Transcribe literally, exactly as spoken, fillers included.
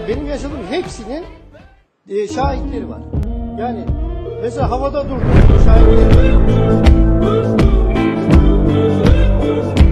benim yaşadığım hepsinin e, şahitleri var. Yani mesela havada durdum şahitleri.